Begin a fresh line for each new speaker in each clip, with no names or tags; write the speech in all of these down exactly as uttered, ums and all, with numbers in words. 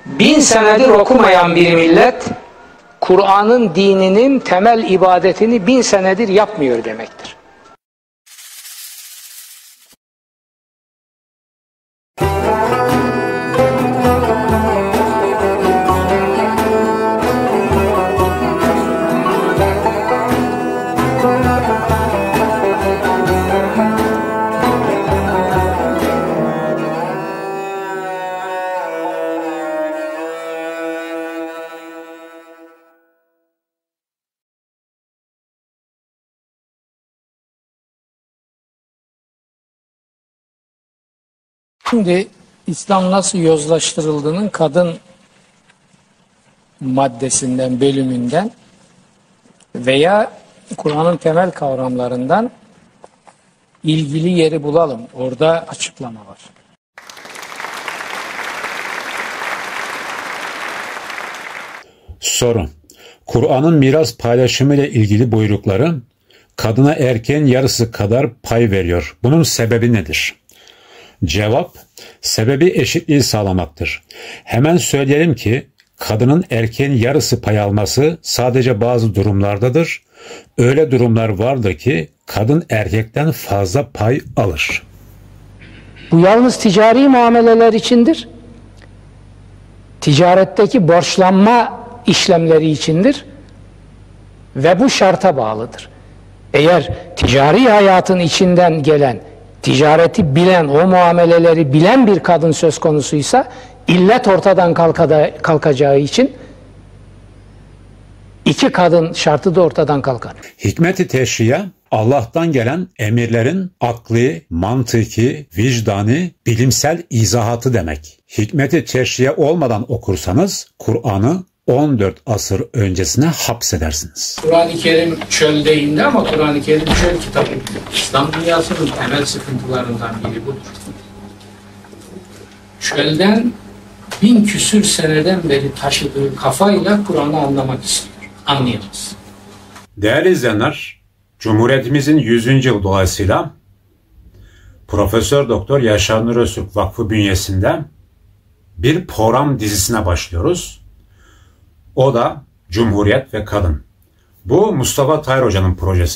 bin senedir okumayan bir millet, Kur'an'ın dininin temel ibadetini bin senedir yapmıyor demektir. Şimdi İslam nasıl yozlaştırıldığının kadın maddesinden, bölümünden veya Kur'an'ın temel kavramlarından ilgili yeri bulalım. Orada açıklama var.
Soru: Kur'an'ın miras paylaşımı ile ilgili buyrukları kadına erkeğin yarısı kadar pay veriyor. Bunun sebebi nedir? Cevap: sebebi eşitliği sağlamaktır. Hemen söyleyelim ki kadının erkeğin yarısı pay alması sadece bazı durumlardadır. Öyle durumlar vardır ki kadın erkekten fazla pay alır.
Bu yalnız ticari muameleler içindir. Ticaretteki borçlanma işlemleri içindir ve bu şarta bağlıdır. Eğer ticari hayatın içinden gelen, ticareti bilen, o muameleleri bilen bir kadın söz konusuysa illet ortadan kalkacağı için iki kadın şartı da ortadan kalkar.
Hikmet-i teşriye, Allah'tan gelen emirlerin akli, mantıki, vicdani, bilimsel izahatı demek. Hikmet-i teşriye olmadan okursanız Kur'an'ı on dört asır öncesine hapsedersiniz.
Kur'an-ı Kerim çölde indi ama Kur'an-ı Kerim çöl kitabı. İslam dünyasının temel sıkıntılarından biri budur. Çölden bin küsür seneden beri taşıdığı kafayla Kur'an'ı anlamak istiyor. Anlayamaz.
Değerli izleyenler, Cumhuriyetimizin yüzüncü yıl dolayısıyla Profesör Doktor Yaşar Nur Öztürk Vakfı bünyesinde bir program dizisine başlıyoruz. O da Cumhuriyet ve Kadın. Bu Mustafa Tayyar Hoca'nın projesi.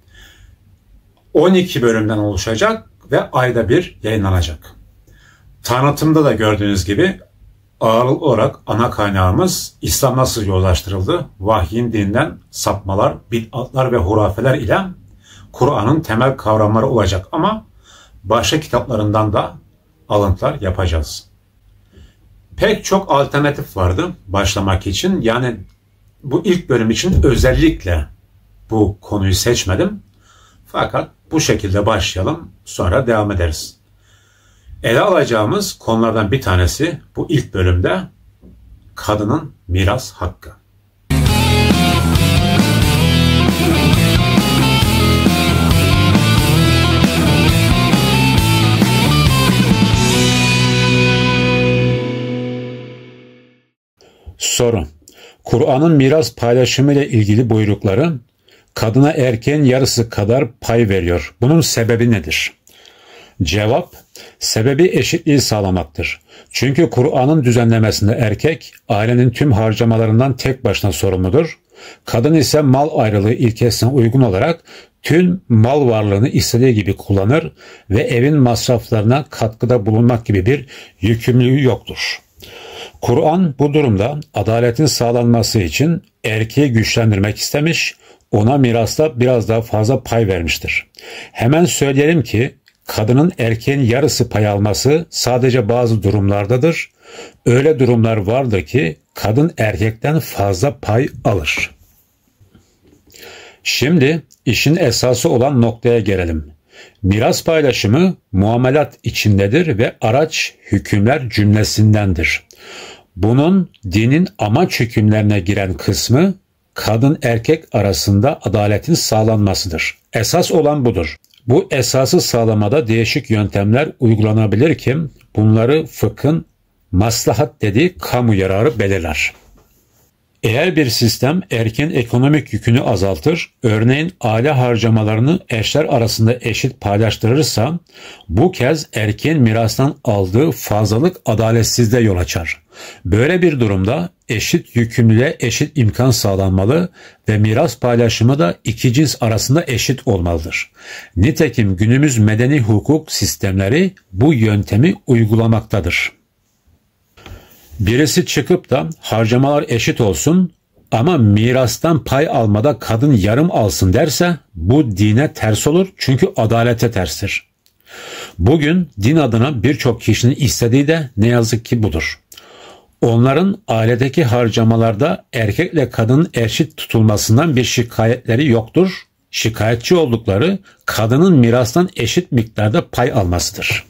on iki bölümden oluşacak ve ayda bir yayınlanacak. Tanıtımda da gördüğünüz gibi ağırlıklı olarak ana kaynağımız İslam nasıl yozlaştırıldı, vahyin dinden sapmalar, bid'atlar ve hurafeler ile Kur'an'ın temel kavramları olacak ama başka kitaplarından da alıntılar yapacağız. Pek çok alternatif vardı başlamak için. Yani bu ilk bölüm için özellikle bu konuyu seçmedim. Fakat bu şekilde başlayalım, sonra devam ederiz. Ele alacağımız konulardan bir tanesi bu ilk bölümde kadının miras hakkı. Soru: Kur'an'ın miras paylaşımı ile ilgili buyrukları kadına erkeğin yarısı kadar pay veriyor. Bunun sebebi nedir? Cevap: sebebi eşitliği sağlamaktır. Çünkü Kur'an'ın düzenlemesinde erkek ailenin tüm harcamalarından tek başına sorumludur. Kadın ise mal ayrılığı ilkesine uygun olarak tüm mal varlığını istediği gibi kullanır ve evin masraflarına katkıda bulunmak gibi bir yükümlülüğü yoktur. Kur'an bu durumda adaletin sağlanması için erkeği güçlendirmek istemiş, ona mirasta biraz daha fazla pay vermiştir. Hemen söyleyelim ki kadının erkeğin yarısı pay alması sadece bazı durumlardadır. Öyle durumlar vardır ki kadın erkekten fazla pay alır. Şimdi işin esası olan noktaya gelelim. Miras paylaşımı muamelat içindedir ve araç hükümler cümlesindendir. Bunun dinin amaç hükümlerine giren kısmı kadın erkek arasında adaletin sağlanmasıdır. Esas olan budur. Bu esası sağlamada değişik yöntemler uygulanabilir ki bunları fıkhın maslahat dediği kamu yararı belirler. Eğer bir sistem erken ekonomik yükünü azaltır, örneğin aile harcamalarını eşler arasında eşit paylaştırırsa, bu kez erken mirastan aldığı fazlalık adaletsizliğe yol açar. Böyle bir durumda eşit yükümlülüğe eşit imkan sağlanmalı ve miras paylaşımı da iki cins arasında eşit olmalıdır. Nitekim günümüz medeni hukuk sistemleri bu yöntemi uygulamaktadır. Birisi çıkıp da harcamalar eşit olsun ama mirastan pay almada kadın yarım alsın derse bu dine ters olur, çünkü adalete terstir. Bugün din adına birçok kişinin istediği de ne yazık ki budur. Onların ailedeki harcamalarda erkekle kadının eşit tutulmasından bir şikayetleri yoktur. Şikayetçi oldukları kadının mirastan eşit miktarda pay almasıdır.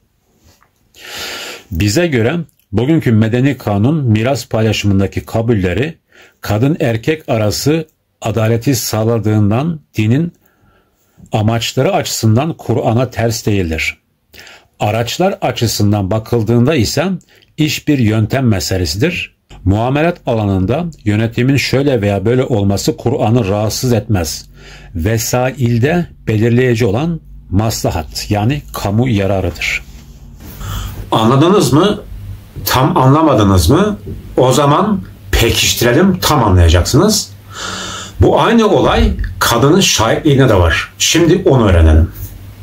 Bize göre bugünkü medeni kanun miras paylaşımındaki kabulleri kadın erkek arası adaleti sağladığından dinin amaçları açısından Kur'an'a ters değildir. Araçlar açısından bakıldığında ise iş bir yöntem meselesidir. Muamelat alanında yönetimin şöyle veya böyle olması Kur'an'ı rahatsız etmez. Vesailde belirleyici olan maslahat, yani kamu yararıdır. Anladınız mı? Tam anlamadınız mı? O zaman pekiştirelim, tam anlayacaksınız. Bu aynı olay kadının şahitliğine de var. Şimdi onu öğrenelim.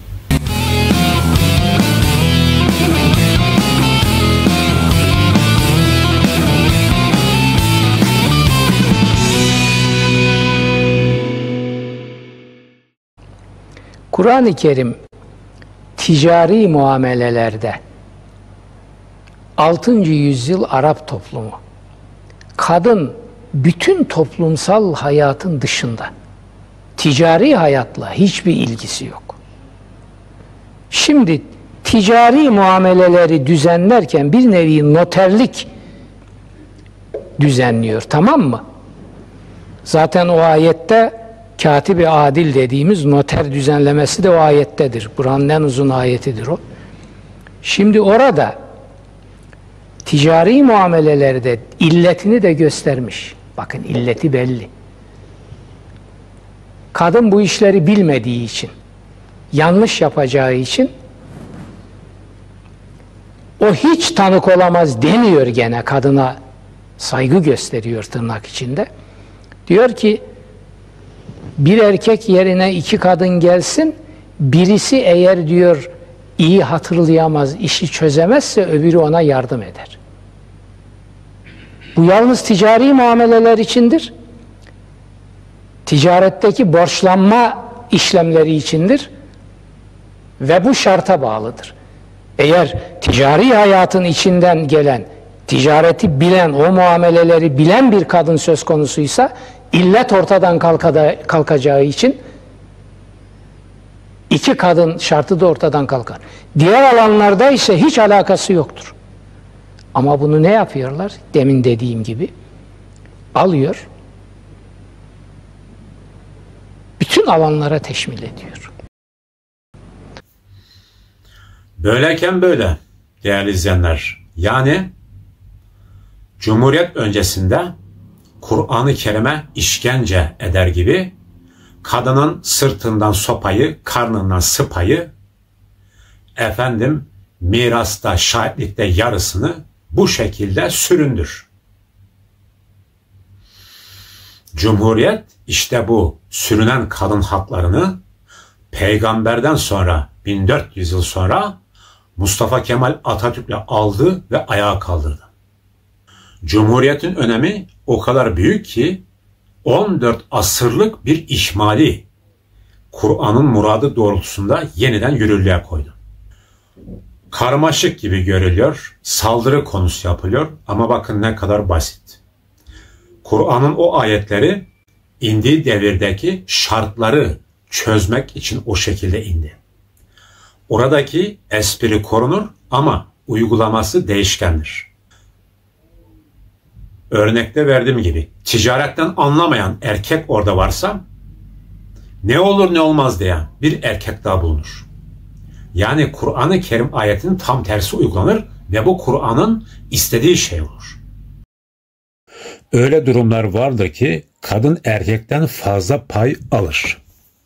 Kur'an-ı Kerim ticari muamelelerde altıncı yüzyıl Arap toplumu, kadın bütün toplumsal hayatın dışında, ticari hayatla hiçbir ilgisi yok. Şimdi ticari muameleleri düzenlerken bir nevi noterlik düzenliyor, tamam mı? Zaten o ayette Katibi adil dediğimiz noter düzenlemesi de o ayettedir. Kur'an'ın en uzun ayetidir o. Şimdi orada ticari muamelelerde illetini de göstermiş. Bakın, illeti belli. Kadın bu işleri bilmediği için, yanlış yapacağı için o hiç tanık olamaz demiyor, gene kadına saygı gösteriyor tırnak içinde. Diyor ki bir erkek yerine iki kadın gelsin, birisi eğer diyor iyi hatırlayamaz, işi çözemezse öbürü ona yardım eder. Bu yalnız ticari muameleler içindir. Ticaretteki borçlanma işlemleri içindir ve bu şarta bağlıdır. Eğer ticari hayatın içinden gelen, ticareti bilen, o muameleleri bilen bir kadın söz konusuysa, illet ortadan kalkacağı için iki kadın şartı da ortadan kalkar. Diğer alanlarda ise hiç alakası yoktur. Ama bunu ne yapıyorlar? Demin dediğim gibi alıyor, bütün alanlara teşmil ediyor.
Böyleyken böyle değerli izleyenler. Yani Cumhuriyet öncesinde Kur'an-ı Kerim'e işkence eder gibi kadının sırtından sopayı, karnından sıpayı, efendim mirasta, şahitlikte yarısını bu şekilde süründür. Cumhuriyet işte bu sürünen kadın haklarını peygamberden sonra, bin dört yüz yıl sonra Mustafa Kemal Atatürk'le aldı ve ayağa kaldırdı. Cumhuriyetin önemi o kadar büyük ki on dört asırlık bir ihmali Kur'an'ın muradı doğrultusunda yeniden yürürlüğe koydu. Karmaşık gibi görülüyor, saldırı konusu yapılıyor ama bakın ne kadar basit. Kur'an'ın o ayetleri indiği devirdeki şartları çözmek için o şekilde indi. Oradaki espri korunur ama uygulaması değişkendir. Örnekte verdiğim gibi ticaretten anlamayan erkek orada varsa ne olur ne olmaz diye bir erkek daha bulunur. Yani Kur'an-ı Kerim ayetinin tam tersi uygulanır ve bu Kur'an'ın istediği şey olur. öyle durumlar vardır ki kadın erkekten fazla pay alır.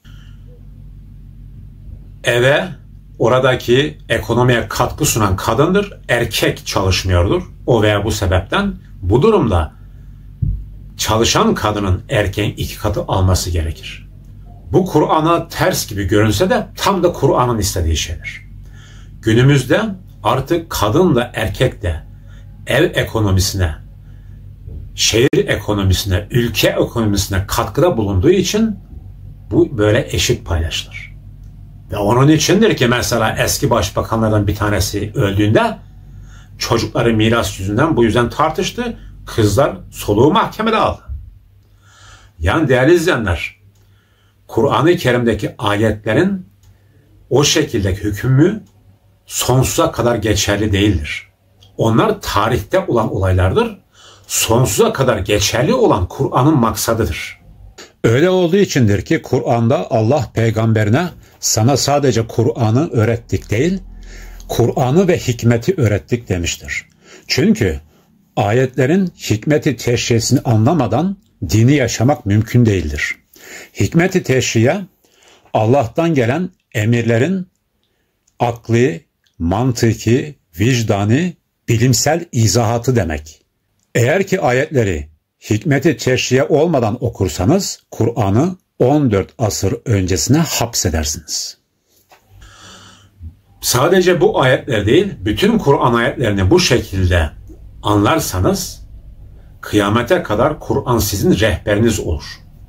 Eve, oradaki ekonomiye katkı sunan kadındır, erkek çalışmıyordur. O veya bu sebepten bu durumda çalışan kadının erkeğin iki katı alması gerekir. Bu Kur'an'a ters gibi görünse de tam da Kur'an'ın istediği şeydir. Günümüzde artık kadın da erkek de ev ekonomisine, şehir ekonomisine, ülke ekonomisine katkıda bulunduğu için bu böyle eşit paylaşılır. Ve onun içindir ki mesela eski başbakanlardan bir tanesi öldüğünde çocukları miras yüzünden bu yüzden tartıştı. Kızlar soluğu mahkemede aldı. Yani değerli izleyenler, Kur'an-ı Kerim'deki ayetlerin o şekildeki hükmü sonsuza kadar geçerli değildir. Onlar tarihte olan olaylardır. Sonsuza kadar geçerli olan Kur'an'ın maksadıdır. Öyle olduğu içindir ki Kur'an'da Allah peygamberine sana sadece Kur'an'ı öğrettik değil, Kur'an'ı ve hikmeti öğrettik demiştir. Çünkü ayetlerin hikmeti teşriyesini anlamadan dini yaşamak mümkün değildir. Hikmeti teşriye, Allah'tan gelen emirlerin akli, mantıki, vicdani, bilimsel izahatı demek. Eğer ki ayetleri hikmeti teşriye olmadan okursanız Kur'an'ı on dört asır öncesine hapsedersiniz. Sadece bu ayetler değil, bütün Kur'an ayetlerini bu şekilde anlarsanız kıyamete kadar Kur'an sizin rehberiniz olur.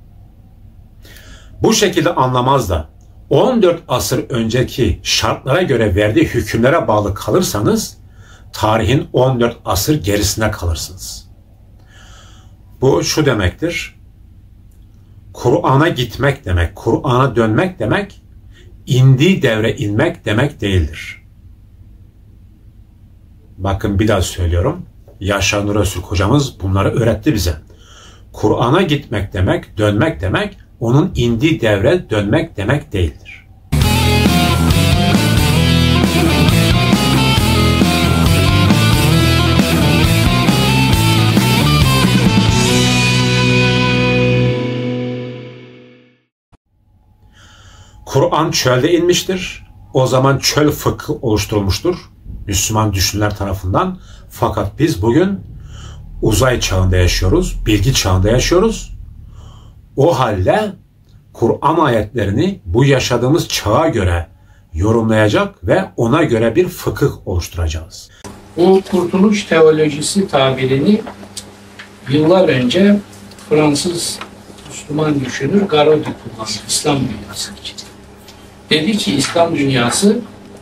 Bu şekilde anlamaz da on dört asır önceki şartlara göre verdiği hükümlere bağlı kalırsanız tarihin on dört asır gerisine kalırsınız. Bu şu demektir: Kur'an'a gitmek demek, Kur'an'a dönmek demek, indiği devre inmek demek değildir. Bakın bir daha söylüyorum. Yaşar Nur Öztürk hocamız bunları öğretti bize. Kur'an'a gitmek demek, dönmek demek, onun indiği devre dönmek demek değildir. Kur'an çölde inmiştir. O zaman çöl fıkhı oluşturulmuştur Müslüman düşünürler tarafından. Fakat biz bugün uzay çağında yaşıyoruz, bilgi çağında yaşıyoruz. O halde Kur'an ayetlerini bu yaşadığımız çağa göre yorumlayacak ve ona göre bir fıkıh oluşturacağız.
Bu kurtuluş teolojisi tabirini yıllar önce Fransız Müslüman düşünür Garodi kullandı İslam dünyası için. Dedi ki İslam dünyası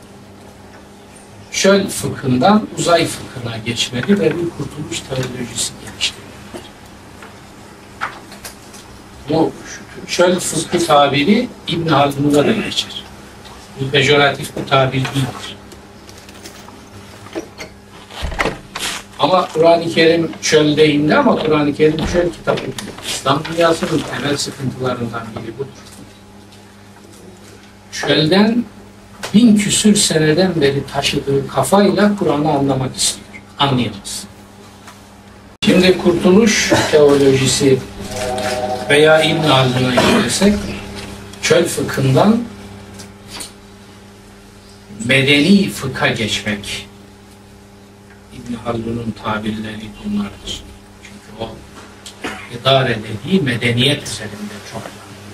çöl fıkhından uzay fıkhına geçmeli ve bir kurtuluş teolojisi geliştirmeli. Bu çöl fıkhı tabiri İbn Haldun'da da geçer. Bu pejoratif bir tabir değildir. Ama Kur'an-ı Kerim çölde indi ama Kur'an-ı Kerim çöl kitabı değil. İslam dünyasının temel sıkıntılarından biri budur. Çölden bin küsür seneden beri taşıdığı kafayla Kur'an'ı anlamak istiyor. Anlayacağız. Şimdi kurtuluş teolojisi veya İbn Haldun'a gidersek çöl fıkhından medeni fıkha geçmek. İbn Haldun'un tabirleri bunlardır. Çünkü o idare dediği medeniyet üzerinde çok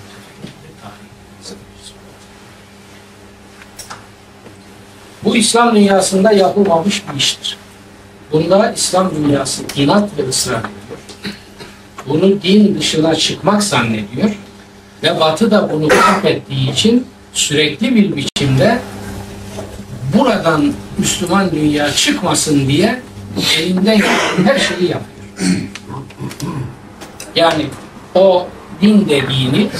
bu İslam dünyasında yapılmamış bir iştir. Bunda İslam dünyası inat ve ısrar ediyor. Bunu din dışına çıkmak zannediyor ve Batı da bunu fark ettiği için sürekli bir biçimde buradan Müslüman dünya çıkmasın diye elinden gelen her şeyi yapıyor. Yani o din dediğini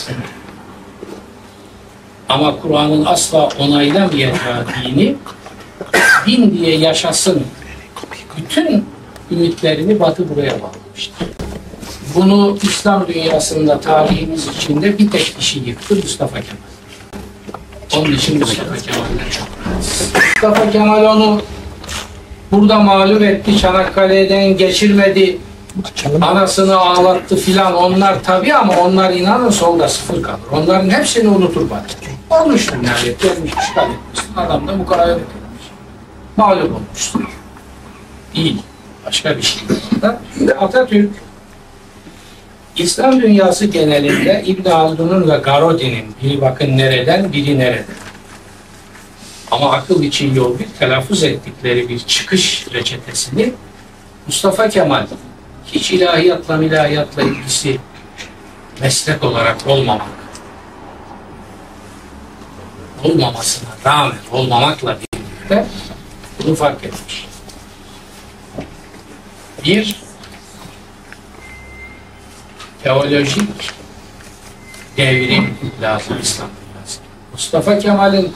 ama Kur'an'ın asla onaylamayacağı dini din diye yaşasın. Bütün ümitlerini Batı buraya bağlamıştır. Bunu İslam dünyasında tarihimiz içinde bir tek kişi yıktı, Mustafa Kemal. Onun için Mustafa Kemal'den çok rahatsız. Mustafa Kemal onu burada mağlup etti, Çanakkale'den geçirmedi, Anasını ağlattı filan, onlar tabii, ama onlar inanın solda sıfır kalır. Onların hepsini unutur bana. Olmuştur nihayet, gelmiş işgal etmişsin. Adam da bu kadar etmiş. Mağlup olmuştur. Değil. Başka bir şey yok. Atatürk, İslam dünyası genelinde İbn Haldun'un ve Garodi'nin, biri bakın nereden, biri nereden, ama akıl için yol bir telaffuz ettikleri bir çıkış reçetesini Mustafa Kemal, hiç ilahiyatla milahiyatla ilgisi meslek olarak olmamak, olmamasına rağmen, olmamakla birlikte bunu fark etmiş. Bir, teolojik devrim lazım İslam dünyasında. Mustafa Kemal'in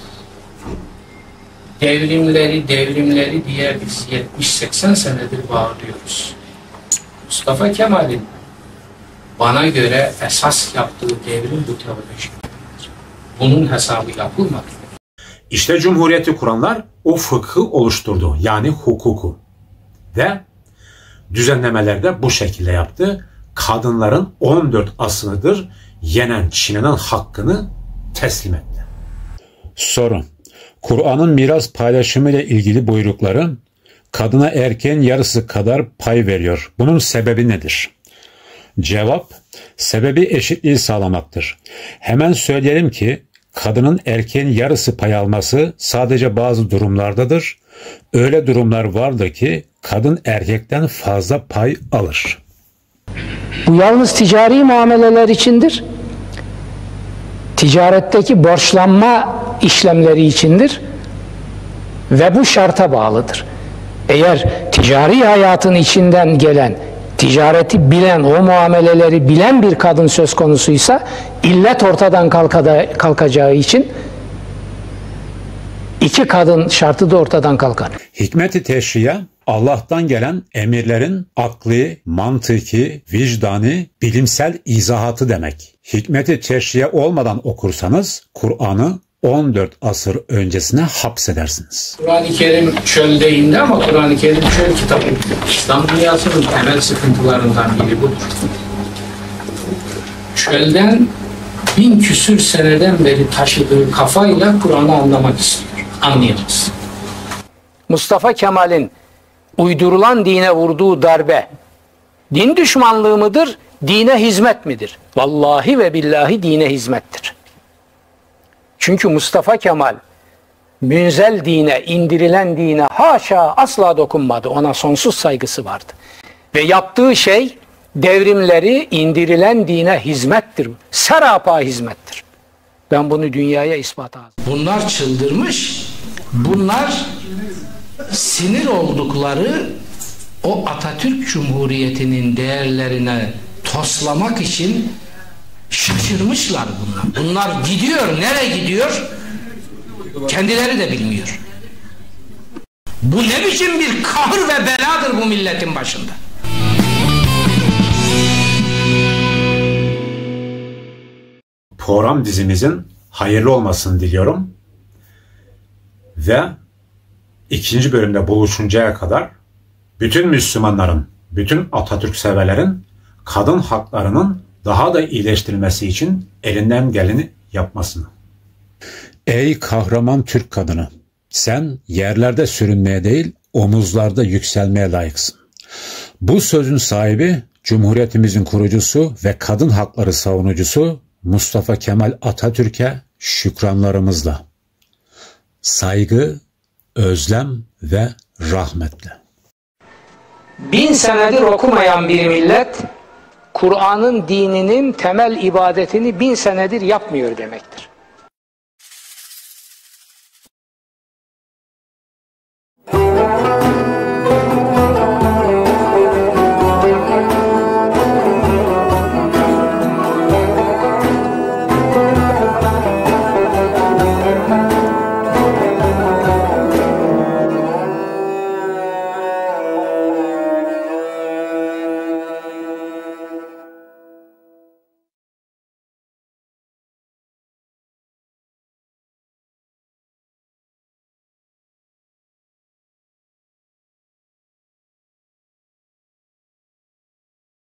devrimleri, devrimleri diye biz yetmiş seksen senedir bağırıyoruz. Mustafa Kemal'in bana göre esas yaptığı devrim bu teoloji. Bunun hesabı yapılmadı.
İşte Cumhuriyeti kuranlar o fıkhı oluşturdu. Yani hukuku. Ve düzenlemelerde bu şekilde yaptı. Kadınların on dört asırdır yenen, çiğnenen hakkını teslim etti.
Soru: Kur'an'ın miras paylaşımı ile ilgili buyrukları kadına erkeğin yarısı kadar pay veriyor. Bunun sebebi nedir? Cevap: sebebi eşitliği sağlamaktır. Hemen söyleyelim ki kadının erkeğin yarısı pay alması sadece bazı durumlardadır. Öyle durumlar vardır ki kadın erkekten fazla pay alır.
Bu yalnız ticari muameleler içindir. Ticaretteki borçlanma işlemleri içindir. Ve bu şarta bağlıdır. Eğer ticari hayatın içinden gelen, ticareti bilen, o muameleleri bilen bir kadın söz konusuysa, illet ortadan kalkada, kalkacağı için iki kadın şartı da ortadan kalkar.
Hikmet-i teşriye, Allah'tan gelen emirlerin akli, mantıki, vicdani, bilimsel izahatı demek. Hikmet-i teşriye olmadan okursanız Kur'an'ı on dört asır öncesine hapsedersiniz.
Kur'an-ı Kerim çölde indi ama Kur'an-ı Kerim çöl kitabı. İslam dünyasının temel sıkıntılarından biri budur. Çölden bin küsür seneden beri taşıdığı kafayla Kur'an'ı anlamak istiyor. Anlayamaz. Mustafa Kemal'in uydurulan dine vurduğu darbe din düşmanlığı mıdır, dine hizmet midir? Vallahi ve billahi dine hizmettir. Çünkü Mustafa Kemal münzel dine, indirilen dine haşa asla dokunmadı. Ona sonsuz saygısı vardı. Ve yaptığı şey devrimleri indirilen dine hizmettir. Serapa hizmettir. Ben bunu dünyaya ispat ettim. Bunlar çıldırmış. Bunlar sinir oldukları o Atatürk Cumhuriyeti'nin değerlerine toslamak için şaşırmışlar bunlar. Bunlar gidiyor. Nereye gidiyor? Kendileri de bilmiyor. Bu ne biçim bir kahır ve beladır bu milletin başında?
Program dizimizin hayırlı olmasını diliyorum. Ve ikinci bölümde buluşuncaya kadar bütün Müslümanların, bütün Atatürk severlerin kadın haklarının daha da iyileştirilmesi için elinden geleni yapmasını.
Ey kahraman Türk kadını! Sen yerlerde sürünmeye değil, omuzlarda yükselmeye layıksın. Bu sözün sahibi, Cumhuriyetimizin kurucusu ve kadın hakları savunucusu Mustafa Kemal Atatürk'e şükranlarımızla. Saygı, özlem ve rahmetle.
Bin senedir okumayan bir millet, Kur'an'ın dininin temel ibadetini bin senedir yapmıyor demek.